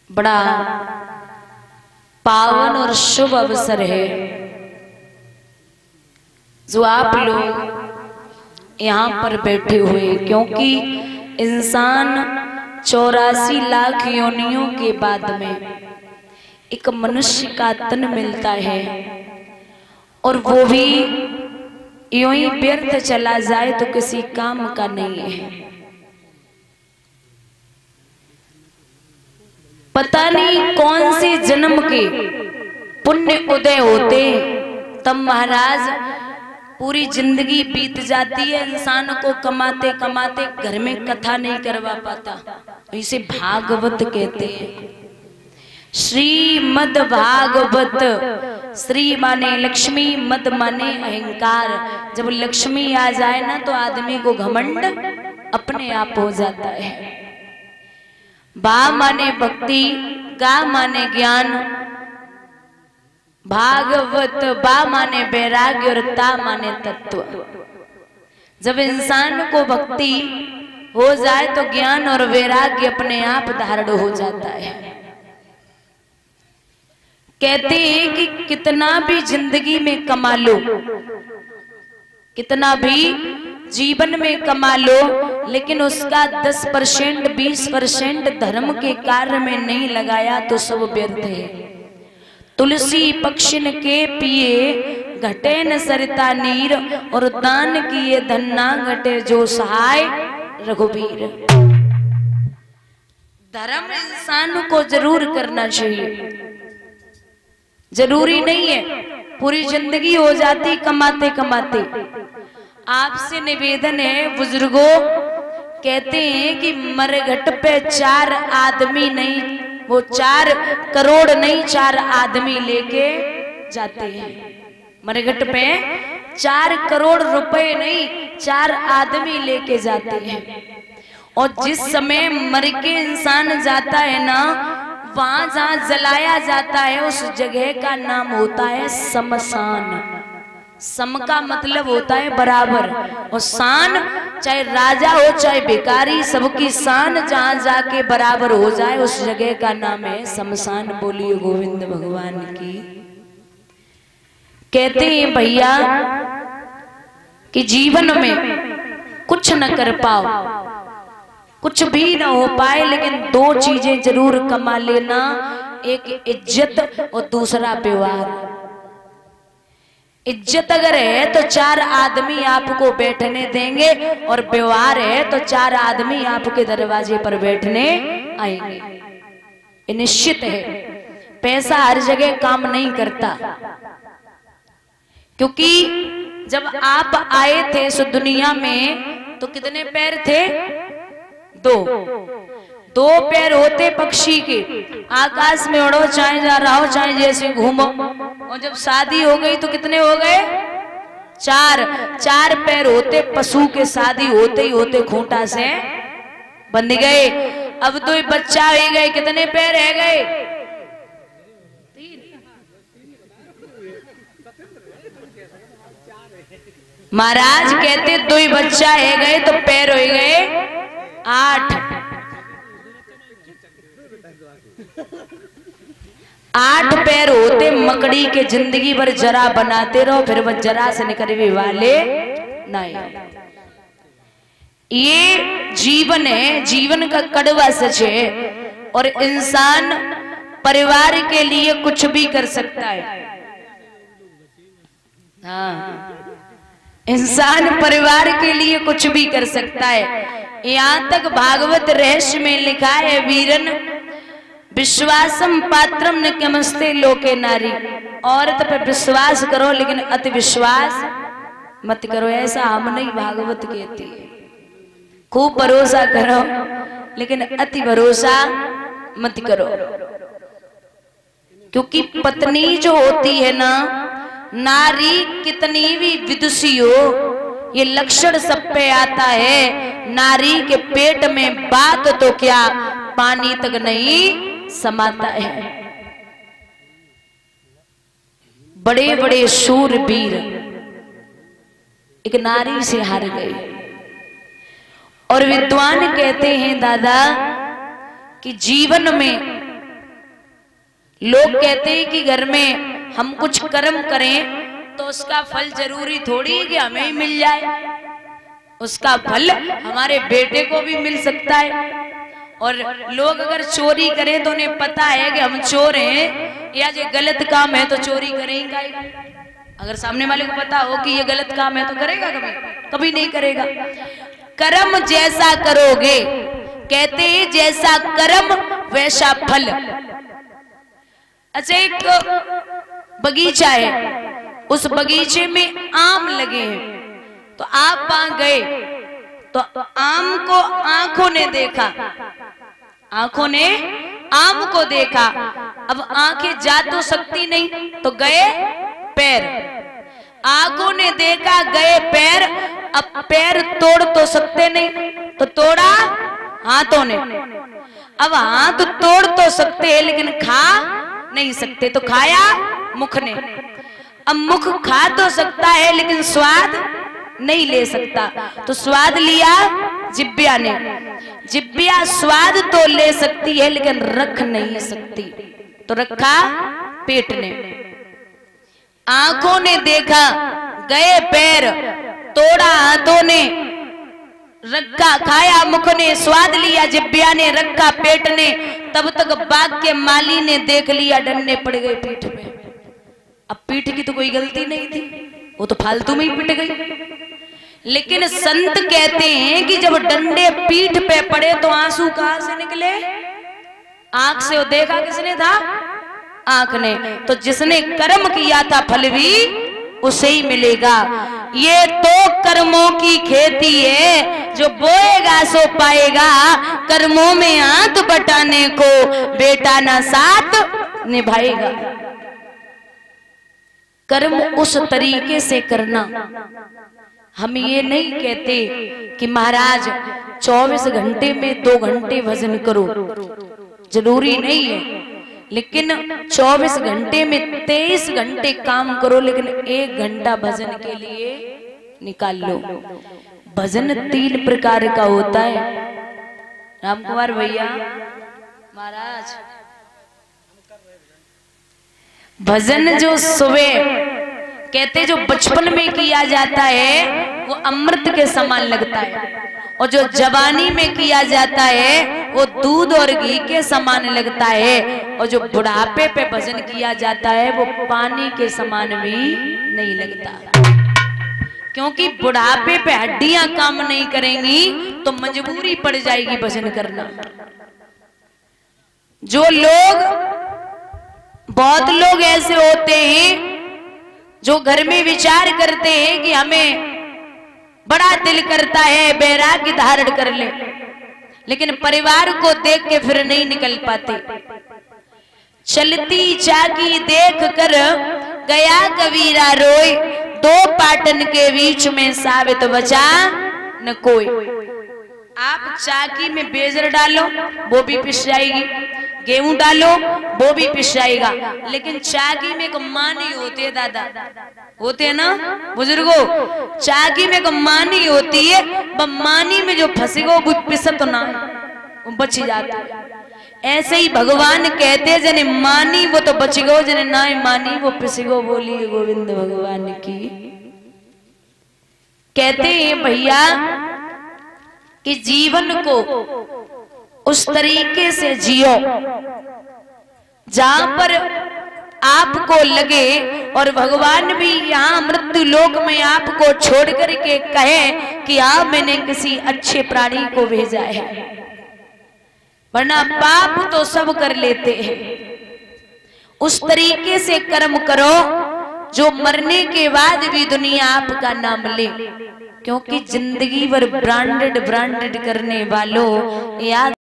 बड़ा पावन और शुभ अवसर है जो आप लोग यहाँ पर बैठे हुए, क्योंकि इंसान 84 लाख योनियों के बाद में एक मनुष्य का तन मिलता है और वो भी यूं ही व्यर्थ चला जाए तो किसी काम का नहीं है। पता नहीं कौन से जन्म के पुण्य उदय होते तब महाराज पूरी जिंदगी बीत जाती है, इंसान को कमाते कमाते घर में कथा नहीं करवा पाता। इसे भागवत कहते हैं, श्रीमद् भागवत। श्री माने लक्ष्मी, मद माने अहंकार। जब लक्ष्मी आ जाए ना तो आदमी को घमंड अपने आप हो जाता है। बा माने भक्ति, गा माने ज्ञान, भागवत बा माने वैराग्य और ता माने तत्व। जब इंसान को भक्ति हो जाए तो ज्ञान और वैराग्य अपने आप धारण हो जाता है। कहते हैं कि कितना भी जिंदगी में कमा लो, कितना भी जीवन में कमा लो, लेकिन उसका 10% 20% धर्म के कार्य में नहीं लगाया तो सब व्यर्थ है। तुलसी पक्षिन के पिए घटे न सरिता नीर, और दान किए धन ना घटे जो सहाय रघुबीर। धर्म इंसान को जरूर करना चाहिए, जरूरी नहीं है पूरी जिंदगी हो जाती कमाते कमाते। आपसे निवेदन है बुजुर्गों, कहते हैं कि मरघट पे 4 आदमी नहीं, वो 4 करोड़ नहीं 4 आदमी लेके जाते हैं। मरघट पे 4 करोड़ रुपए नहीं 4 आदमी लेके जाते हैं। और जिस समय मर के इंसान जाता है ना, वहां जहां जलाया जाता है उस जगह का नाम होता है शमशान। सम का मतलब होता है बराबर, और शान चाहे राजा हो चाहे भिखारी, सबकी शान जहां जाके बराबर हो जाए उस जगह का नाम है शमशान। बोलिए गोविंद भगवान की। कहते हैं भैया कि जीवन में कुछ न कर पाओ, कुछ भी ना हो पाए, लेकिन 2 चीजें जरूर कमा लेना, एक इज्जत और दूसरा व्यवहार। इज्जत अगर है तो 4 आदमी आपको बैठने देंगे, और व्यवहार है तो 4 आदमी आपके दरवाजे पर बैठने आएंगे। ये निश्चित है। पैसा हर जगह काम नहीं करता, क्योंकि जब आप आए थे इस दुनिया में तो कितने पैर थे? 2 पैर होते पक्षी के, आकाश में उड़ो चाहे जा रहा हो चाहे जैसे घूमो। और जब शादी हो गई तो कितने हो गए? 4 पैर होते पशु के, शादी होते ही होते खूंटा से बंध गए। अब 2 बच्चा हो गए, कितने पैर रह गए? 3। महाराज कहते 2 बच्चा है गए तो पैर हो गए 8। 8 पैर होते मकड़ी के, जिंदगी भर जरा बनाते रहो, फिर वह जरा से निकलने वाले नहीं। ये जीवन है, जीवन का कड़वा सच है। और इंसान परिवार के लिए कुछ भी कर सकता है। हाँ, इंसान परिवार के लिए कुछ भी कर सकता है। यहाँ तक भागवत रहस्य में लिखा है, वीरन विश्वासम पात्रम न कमस्ते लोके नारी। औरत पे विश्वास करो लेकिन अति विश्वास मत करो, ऐसा हम नहीं, भागवत कहती है। खूब भरोसा करो लेकिन अति भरोसा मत करो, क्योंकि पत्नी जो होती है ना, नारी कितनी भी विदुषी हो, ये लक्षण सब पे आता है। नारी के पेट में बात तो क्या, पानी तक नहीं समाता है। बड़े बड़े शूरवीर एक नारी से हार गए। और विद्वान कहते हैं दादा कि जीवन में लोग कहते हैं कि घर में हम कुछ कर्म करें तो उसका फल जरूरी थोड़ी कि हमें ही मिल जाए, उसका फल हमारे बेटे को भी मिल सकता है। और लोग अगर चोरी करें तो उन्हें पता है कि हम चोर हैं या ये गलत काम है तो चोरी करेंगे। अगर सामने वाले को पता हो कि ये गलत काम है तो करेगा कभी? कभी नहीं करेगा। कर्म जैसा करोगे, कहते हैं जैसा कर्म वैसा फल। अच्छा, एक बगीचा है, उस बगीचे में आम लगे हैं, तो आप वहां गए तो आम को आंखों ने देखा, आंखों ने आम को देखा। अब आंखें जा तो सकती नहीं, तो गए पैर, आंखों ने देखा गए पैर। अब पैर तोड़ तो सकते नहीं, तो तोड़ा हाथों ने। अब हाथ तोड़ तो सकते हैं लेकिन खा नहीं सकते, तो खाया मुख ने। अब मुख खा तो सकता है लेकिन स्वाद नहीं ले सकता, तो स्वाद लिया जिब्बिया ने। जिब्बिया स्वाद तो ले सकती है लेकिन रख नहीं सकती, तो रखा पेट ने। आंखों ने देखा गए पैर, तोड़ा हाथों ने, रखा खाया मुख ने, स्वाद लिया जिब्बिया ने, रखा पेट ने। तब तक बाग के माली ने देख लिया, डंडे पड़ गए पीठ में। अब पीठ की तो कोई गलती नहीं थी, वो तो फालतू में ही पिट गई। लेकिन संत कहते हैं कि जब डंडे पीठ पे पड़े तो आंसू कहां से निकले? आंख से। वो देखा किसने था? आंख ने। तो जिसने कर्म किया था फल भी उसे ही मिलेगा। ये तो कर्मों की खेती है, जो बोएगा सो पाएगा। कर्मों में हाथ बटाने को बेटा ना साथ निभाएगा। कर्म उस तरीके से करना। हम ये नहीं कहते कि महाराज 24 घंटे में 2 घंटे भजन करो, जरूरी नहीं है। लेकिन 24 घंटे में 23 घंटे काम करो, लेकिन 1 घंटा भजन के लिए निकाल लो। भजन 3 प्रकार का होता है। राम कुमार भैया महाराज, भजन जो सुबह कहते जो बचपन में किया जाता है वो अमृत के समान लगता है, और जो जवानी में किया जाता है वो दूध और घी के समान लगता है, और जो बुढ़ापे पे भजन किया जाता है वो पानी के समान भी नहीं लगता। क्योंकि बुढ़ापे पे हड्डियां काम नहीं करेंगी तो मजबूरी पड़ जाएगी भजन करना। जो लोग, बहुत लोग ऐसे होते हैं जो घर में विचार करते हैं कि हमें बड़ा दिल करता है बैराग्य धारण कर ले, लेकिन परिवार को देख के फिर नहीं निकल पाते। चलती चाकी देख कर गया कबीरा रोई, 2 पाटन के बीच में साबित बचा न कोई। आप चाकी में बेजर डालो वो भी पिस जाएगी, गेहूं डालो वो भी पिस जाएगा, लेकिन चाकी में मानी होती है। दादा होते हैं ना बुजुर्गों, चाकी में मानी होती है, मानी में जो फंसेगो वो पिसत ना वो बच जाता। ऐसे ही भगवान कहते जने मानी वो तो बच गो, जने ना मानी वो पिसगो। बोलिए गोविंद भगवान की। कहते हैं भैया कि जीवन को उस तरीके से जियो जहां पर आपको लगे, और भगवान भी यहाँ मृत्यु लोक में आपको छोड़ करके कहे कि हाँ मैंने किसी अच्छे प्राणी को भेजा है, वरना पाप तो सब कर लेते हैं। उस तरीके से कर्म करो जो मरने के बाद भी दुनिया आपका नाम ले। क्योंकि जिंदगी भर ब्रांडेड करने वालों याद